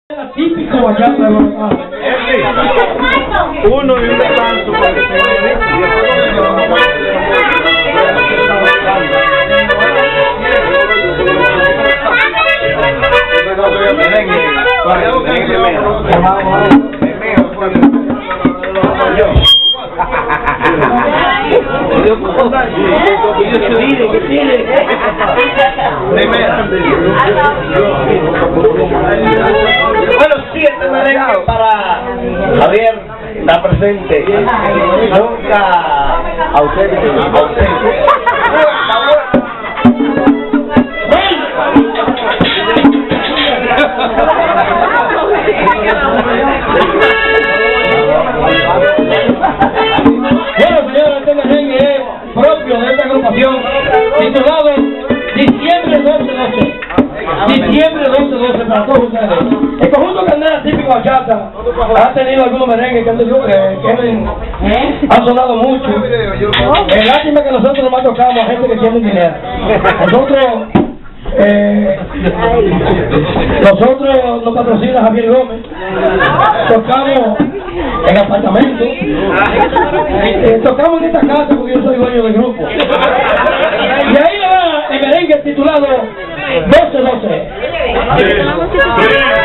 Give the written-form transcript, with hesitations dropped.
Típico bachata de Guadalajara. Uno y un descanso. Bueno, sí, este merengue para Javier está presente. Nunca ausente. Bueno, señores, este merengue es propio de esta agrupación titulado Diciembre 12-12. Diciembre 12-12 para todos ustedes. El conjunto Candela, típico bachata, ha tenido algunos merengues que han sonado mucho. Es lástima que nosotros nomás tocamos a gente que tiene dinero. Nosotros nos patrocina Javier Gómez, tocamos en apartamentos, tocamos en esta casa porque yo soy dueño del grupo. Y ahí va el merengue titulado 12-12.